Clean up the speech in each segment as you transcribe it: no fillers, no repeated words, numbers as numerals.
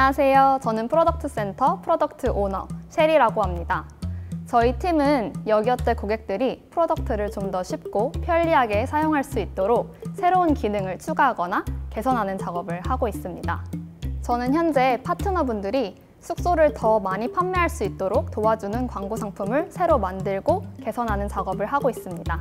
안녕하세요. 저는 프로덕트 센터 프로덕트 오너 셰리라고 합니다. 저희 팀은 여기어때 고객들이 프로덕트를 좀 더 쉽고 편리하게 사용할 수 있도록 새로운 기능을 추가하거나 개선하는 작업을 하고 있습니다. 저는 현재 파트너분들이 숙소를 더 많이 판매할 수 있도록 도와주는 광고 상품을 새로 만들고 개선하는 작업을 하고 있습니다.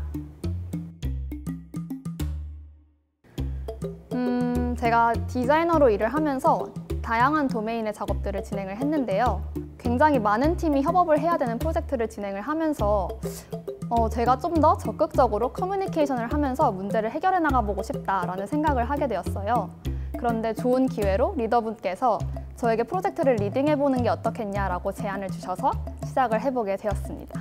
제가 디자이너로 일을 하면서 다양한 도메인의 작업들을 진행을 했는데요. 굉장히 많은 팀이 협업을 해야 되는 프로젝트를 진행을 하면서 제가 좀 더 적극적으로 커뮤니케이션을 하면서 문제를 해결해 나가보고 싶다라는 생각을 하게 되었어요. 그런데 좋은 기회로 리더분께서 저에게 프로젝트를 리딩해보는 게 어떻겠냐라고 제안을 주셔서 시작을 해보게 되었습니다.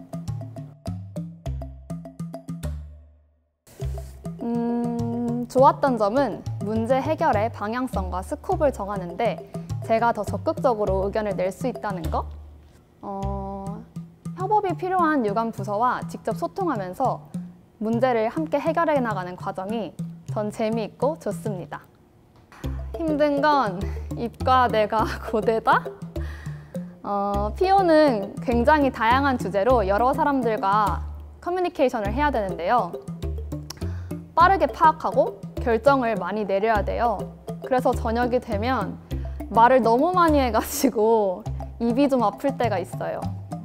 좋았던 점은 문제 해결의 방향성과 스콥을 정하는데 제가 더 적극적으로 의견을 낼 수 있다는 것, 협업이 필요한 유관 부서와 직접 소통하면서 문제를 함께 해결해 나가는 과정이 전 재미있고 좋습니다. 힘든 건 이과내가 고되다? PO는 굉장히 다양한 주제로 여러 사람들과 커뮤니케이션을 해야 되는데요. 빠르게 파악하고 결정을 많이 내려야 돼요. 그래서 저녁이 되면 말을 너무 많이 해가지고 입이 좀 아플 때가 있어요.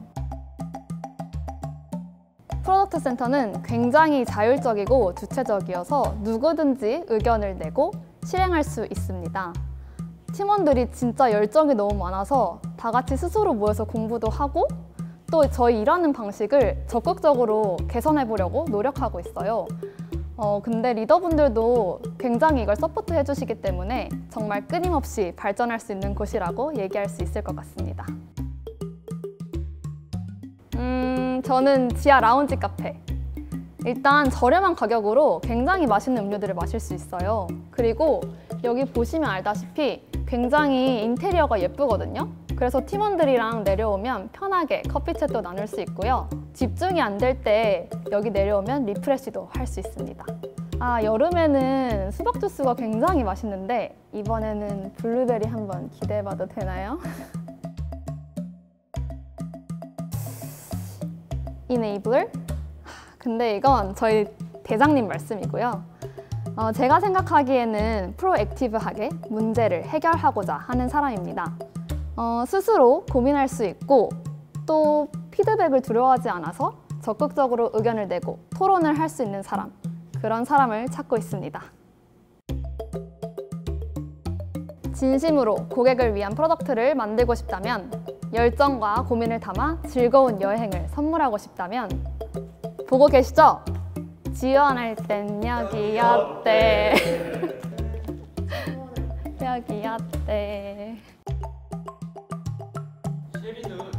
프로덕트 센터는 굉장히 자율적이고 주체적이어서 누구든지 의견을 내고 실행할 수 있습니다. 팀원들이 진짜 열정이 너무 많아서 다 같이 스스로 모여서 공부도 하고 또 저희 일하는 방식을 적극적으로 개선해 보려고 노력하고 있어요. 근데 리더분들도 굉장히 이걸 서포트해 주시기 때문에 정말 끊임없이 발전할 수 있는 곳이라고 얘기할 수 있을 것 같습니다. 저는 지하 라운지 카페. 일단 저렴한 가격으로 굉장히 맛있는 음료들을 마실 수 있어요. 그리고 여기 보시면 알다시피 굉장히 인테리어가 예쁘거든요. 그래서 팀원들이랑 내려오면 편하게 커피챗도 나눌 수 있고요. 집중이 안 될 때 여기 내려오면 리프레시도 할 수 있습니다. 여름에는 수박 주스가 굉장히 맛있는데 이번에는 블루베리 한번 기대해봐도 되나요? 이네이블? 근데 이건 저희 대장님 말씀이고요. 제가 생각하기에는 프로액티브하게 문제를 해결하고자 하는 사람입니다. 스스로 고민할 수 있고 또 피드백을 두려워하지 않아서 적극적으로 의견을 내고 토론을 할 수 있는 사람, 그런 사람을 찾고 있습니다. 진심으로 고객을 위한 프로덕트를 만들고 싶다면, 열정과 고민을 담아 즐거운 여행을 선물하고 싶다면 보고 계시죠? 지원할 땐 여기였대. 여기였대. 셰리는